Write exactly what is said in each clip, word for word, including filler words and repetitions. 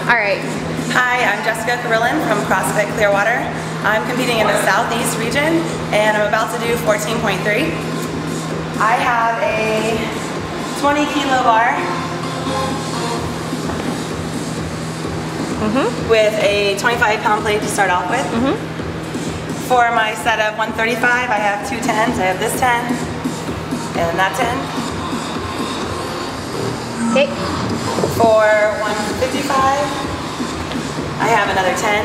All right. Hi, I'm Jessica Carillon from CrossFit Clearwater. I'm competing in the Southeast region and I'm about to do fourteen point three. I have a twenty kilo bar mm-hmm. with a twenty-five pound plate to start off with. Mm-hmm. For my set of one thirty-five, I have two tens. I have this ten and that ten. Okay. For one fifty-five, I have another ten.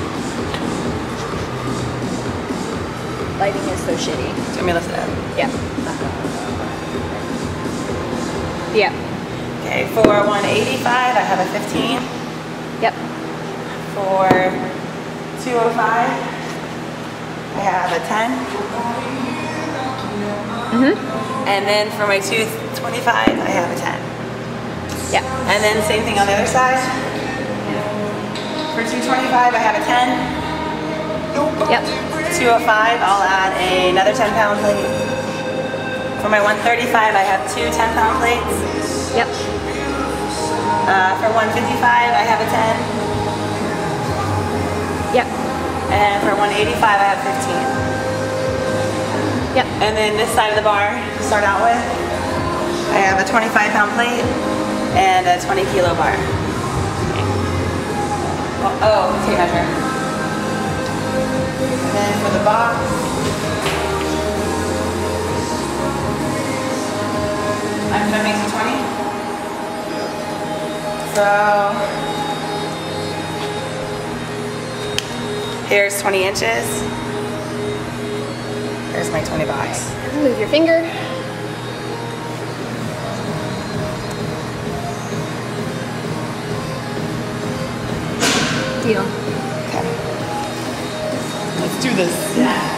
Lighting is so shitty. Do you want me to lift it up? Yeah. Yeah. Okay, for one eighty-five, I have a fifteen. Yep. For two oh five, I have a ten. Mm-hmm. And then for my two twenty-five, I have a ten. Yeah. And then same thing on the other side. For two twenty-five, I have a ten. Yep. two oh five, I'll add another ten pound plate. For my one thirty-five, I have two ten pound plates. Yep. Uh, for one fifty-five, I have a ten. Yep. And for one eighty-five, I have fifteen. Yep. And then this side of the bar, to start out with, I have a twenty-five pound plate and a twenty kilo bar. Oh, oh, tape measure. And then for the box, I'm gonna make some twenty. So here's twenty inches. Here's my twenty box. Move your finger. Deal. Okay. Let's do this. Yeah.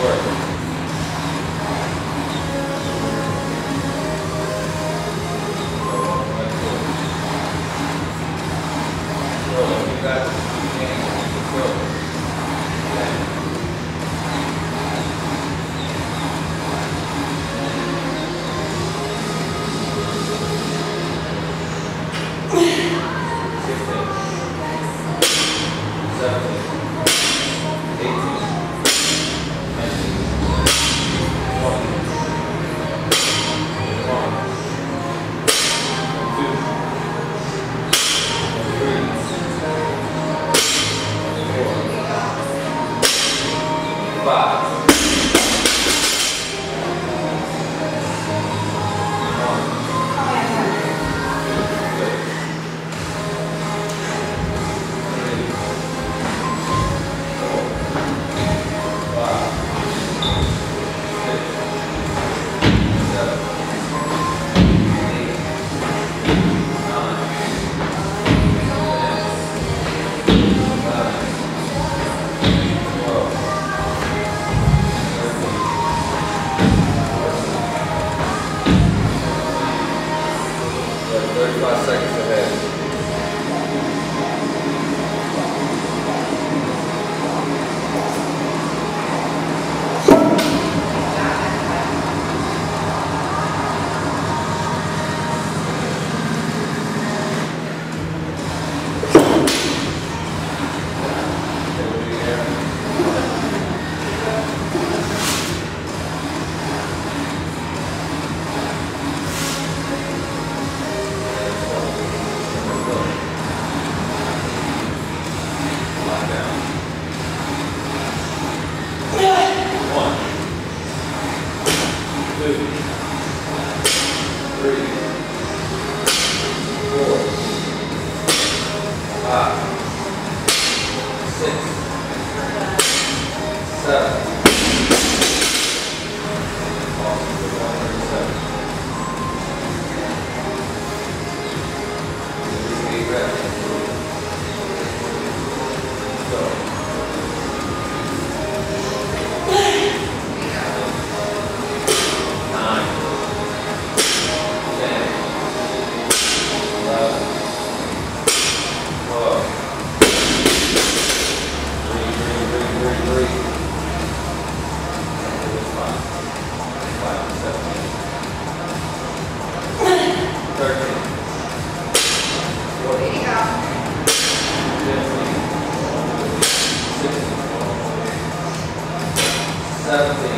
thirty-five seconds ahead. seventeen.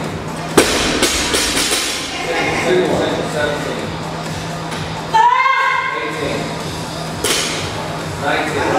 Single, single, seventeen. eighteen. nineteen.